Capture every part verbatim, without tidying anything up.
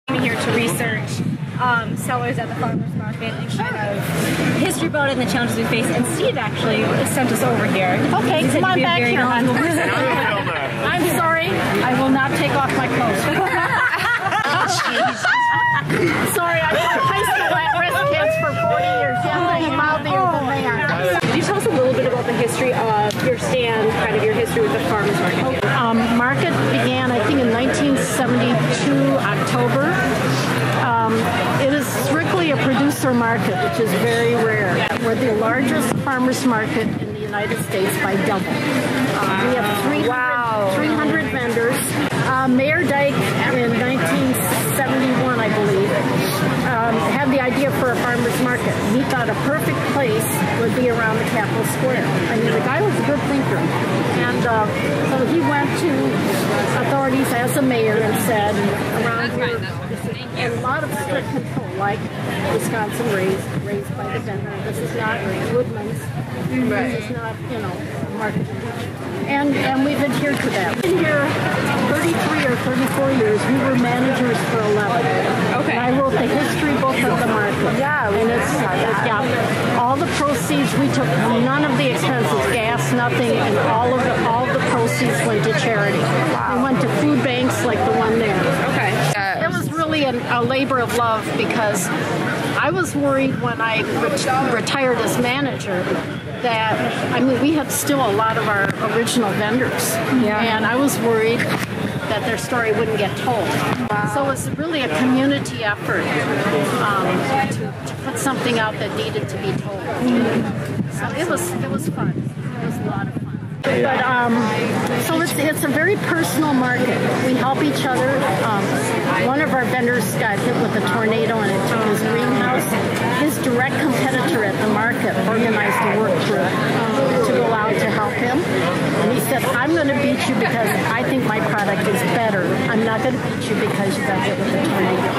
Here to research um, sellers at the farmers market and kind of history about it and the challenges we face. And Steve actually sent us over here. Okay, come on back here. I'm sorry, I will not take off my clothes. Sorry, I taught high school at-risk kids for forty years. Yes, I'm mouthier than they are. Could you tell us a little bit about the history of your stand, kind of your history with the farmers market? Um, market began, I think, in nineteen seventy-two, October. Um, it is strictly a producer market, which is very rare. We're the largest farmers market in the United States by double. Um, we have three hundred, wow. three hundred vendors. Uh, Mayor Dyke in nineteen seventy-one, I believe, um, had the idea for a farmer's market. He thought a perfect place would be around the Capitol Square. I mean, the guy was a good thinker. And uh, so he went to authorities as a mayor and said, around here, and a lot of strict control, like Wisconsin raised, raised by the vendor. This is not Woodman's. This is not, you know, market. And, and we've adhered to that. We've been here thirty-three or thirty-four years. We were managers for eleven. Okay. And I wrote the history book of the market. Yeah, and it's, yeah, all the proceeds, we took none of the expenses, gas, nothing, and all of the, all the proceeds went to charity. Wow. They went to food banks like the one there. Okay. Uh, it was really an, a labor of love because I was worried when I ret retired as manager that, I mean, we had still a lot of our original vendors. Yeah. And I was worried that their story wouldn't get told. Wow. So it was really a community effort um, to, to put something out that needed to be told. Mm-hmm. So it was, it was fun. It was a lot of fun. But um, so it's it's a very personal market. We help each other. Um, one of our vendors got hit with a tornado and it took his greenhouse. His direct competitor at the market organized a work group to go out to help him. And he said, "I'm going to beat you because I think my product is better. I'm not going to beat you because you got hit with a tornado."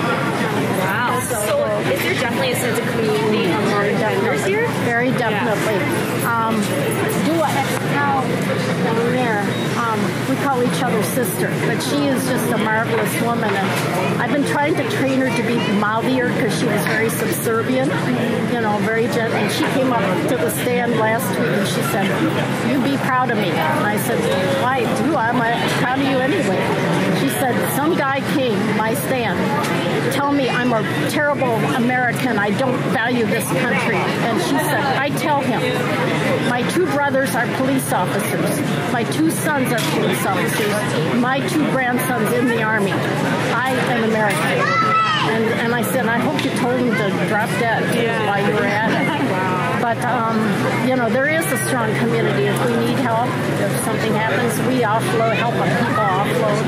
Wow. So, so is there definitely a sense of community among vendors here? Very definitely. Yeah. Um, do a, now, down there, um, we call each other sister, but she is just a marvelous woman. And I've been trying to train her to be mouthier because she was very subservient, you know, very gentle. And she came up to the stand last week and she said, "You be proud of me." And I said, "Why do I? I'm proud of you anyway." She said, "Some guy came to my stand, tell me I'm a terrible American, I don't value this country." And she said, "I tell him, my two brothers are police officers, my two sons are police officers, my two grandsons in the Army. I am American." And, and I said, "I hope you told him to drop dead yeah. while you were at it." But, um, you know, there is a strong community. If we need help, if something happens, we offload, help people offload.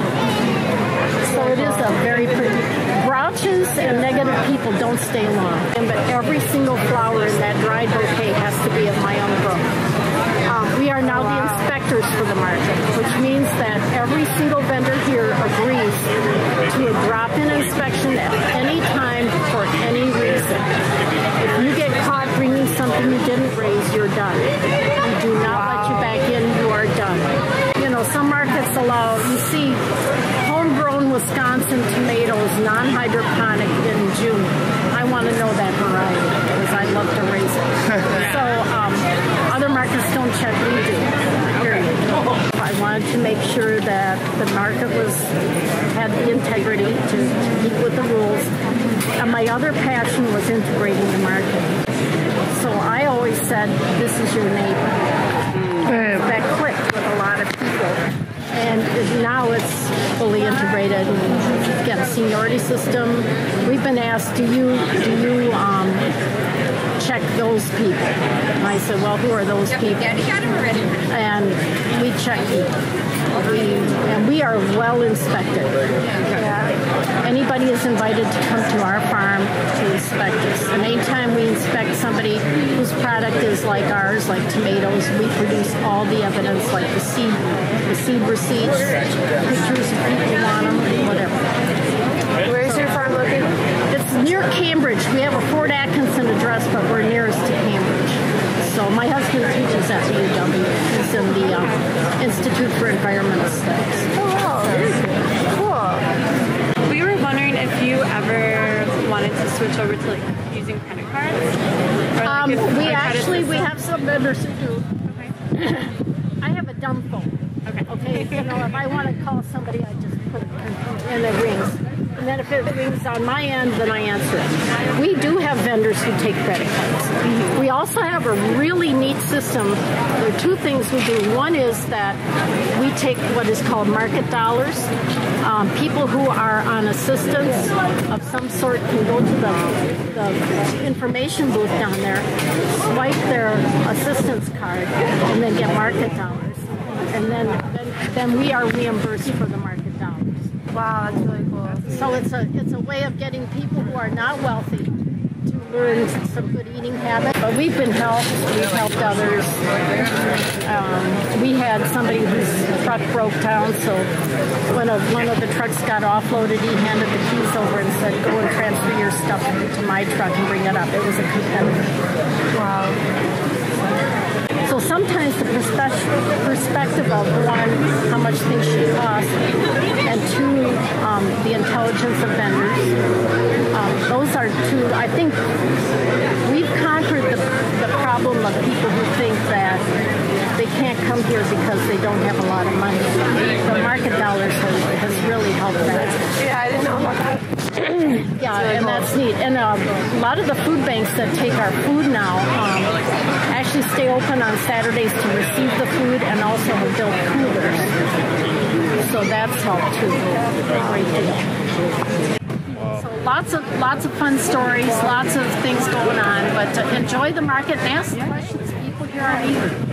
So it is a very pretty... Grouches and negative people don't stay long. But every single flower in that dried bouquet has to be of my own growth. Um, we are now the inspectors for the market, which means that every single vendor here agrees to a drop-in inspection at any time for any reason. If you get caught bringing something you didn't raise, you're done. We do not wow. let you back in, you are done. You know, some markets allow, you see, homegrown Wisconsin tomatoes, non-hydroponic in June. I want to know that variety because I love to raise it. So um, other markets don't check, we do. Period. I wanted to make sure that the market was had the integrity to, to keep with the rules. And my other passion was integrating the market. So I always said, "This is your neighbor." Mm. That clicked with a lot of people. And now it's fully integrated. And again, seniority system. We've been asked, do you do you um, check those people? And I said, well, who are those people? And we check people. We, and we are well inspected. Yeah. Anybody is invited to come to our farm to inspect us. And anytime we inspect somebody whose product is like ours, like tomatoes, we produce all the evidence, like the seed, the seed receipts, pictures if people want them, whatever. Where's your farm located? It's near Cambridge. We have a Fort Atkinson address, but we're nearest to Cambridge. So my husband teaches at U W. He's in the um, Institute for Environmental Studies. Oh, wow. Very good. Cool. We were wondering if you ever wanted to switch over to like using credit cards? Or, like, Um, if- we or credit actually, we system? have some vendors who do. Okay. I have a dumb phone. Okay. Okay, you know, if I want to call somebody, I just put it in and it rings. And then if it rings on my end, then I answer it. We do have vendors who take credit cards. We also have a really neat system. There are two things we do. One is that we take what is called market dollars. Um, people who are on assistance of some sort can go to the, the information booth down there, swipe their assistance card, and then get market dollars. And then, then, then we are reimbursed for the market dollars. Wow, that's really cool. So it's a it's a way of getting people who are not wealthy to learn some good eating habits. But we've been helped. We've helped others. Um, we had somebody whose truck broke down, so when a, one of the trucks got offloaded, he handed the keys over and said, "Go and transfer your stuff to my truck and bring it up." It was a competitor. Wow. So sometimes the perspe- perspective of one, how much things should cost, and two, um, the intelligence of vendors. Um, those are two. I think we've conquered the, the problem of people who think that they can't come here because they don't have a lot of money. The market dollars has, has really helped that. Yeah, I didn't know about that. Yeah, and that's neat. And um, a lot of the food banks that take our food now um, actually stay open on Saturdays to receive the food, and also have built coolers. So that's helped too. Great deal. So lots of lots of fun stories, lots of things going on. But uh, enjoy the market and ask questions. People here are eager.